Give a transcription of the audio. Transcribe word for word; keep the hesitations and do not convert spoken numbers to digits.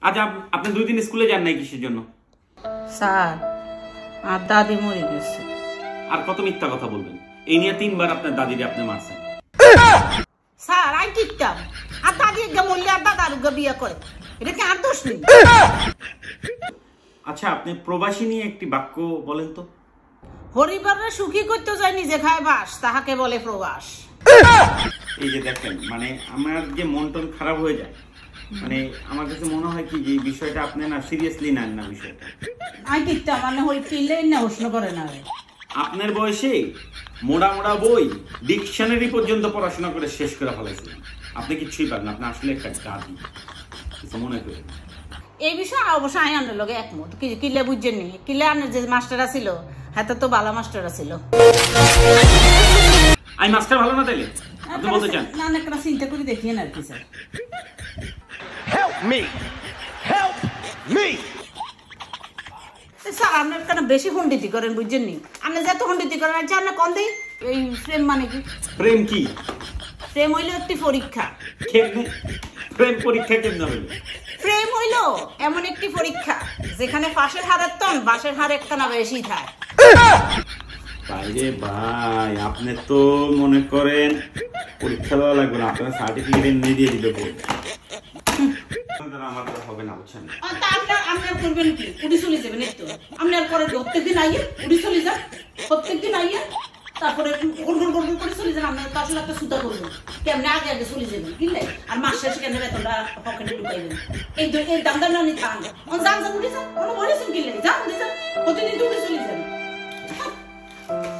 আজ আপনি দুই দিন স্কুলে যান নাই কিসের জন্য? স্যার আর দাদি মরে গেছে। আর কত মিথ্যা কথা বলবেন? এই নিয়ে তিনবার আপনার দাদিরে আপনি মারছেন। স্যার আই টিকতাম আর দাদি একটা মরলে আর দাদার বিয়ে করে, এটা কি আর দোষ নেই? আচ্ছা আপনি প্রবাসী নিয়ে একটি বাক্য বলেন তো। হরিবারে সুখী করতে যায় নিজে খায় বাস, তাহাকে বলে প্রবাস। এই যে দেখেন মানে আমার যে মন টন খারাপ হয়ে যায়, মানে আমার কাছে মনে হয় কি যে এই বিষয়টা আপনি না সিরিয়াসলি নেন না বিষয়টা। আই টিকতাম মানে হই কিলে না প্রশ্ন করে না। আপনার বয়সে মোড়া মোড়া বই ডিকশনারি পর্যন্ত পড়াশোনা করে শেষ করে ফেলাইছিলেন, আপনি কিছুই পারেন। আপনি আসলে একটা গাধি, কিছু মনে করেন। এই বিষয়ে অবশ্য আমি আনার লগে একমত। কিলে বুঝছেন নি, কিলে আনার যে মাস্টাররা ছিল হাতে তো ভালো মাস্টাররা ছিল। আমি মাস্টার ভালো না তাইলে আপনি বলতে চান? না না একটা চিন্তা করে দেখিয়ে না আর কি sir. Help me help me sir আপনার কেন বেশি পণ্ডিতি করেন বুঝছেন নি? আপনি যত পণ্ডিতি করেন আর জান না কন দেই এই প্রেম মানে কি? প্রেম কি? প্রেম হইল একটি পরীক্ষা। কেমনে প্রেম পরীক্ষা কেমনে হইল? প্রেম হইল এমন একটি পরীক্ষা যেখানে পাশের হারের তন বাসের হার একখানা বেশি থাকে। বাইরে ভাই আপনি তো মনে করেন পরীক্ষা দেওয়া লাগবে না, আপনার সার্টিফিকেট এমনি দিয়ে দিবে বই। আমার তো হবে না বুঝছেন। তা আপনার আপনার করবেন কি? উড়ি চলে যাবেন একটু। আপনার পরে প্রত্যেকদিন আইয়ে উড়ি চলে যান, প্রত্যেকদিন আইয়ে তারপরে গোল গোল গোল করে চলে যান। আপনার পাশে একটা সুতা করবেন, কেমনে আগে আগে চলে যাবেন কিনলে আর মাস শেষে কেন বেতনটা পকেটে ঢুকাইবেন। এই এই দামদার না নিতে আন যান যান উড়ি যান, কোনো বলেছেন কিনলে যান উড়ি যান, প্রতিদিন তো উড়ি চলে যান।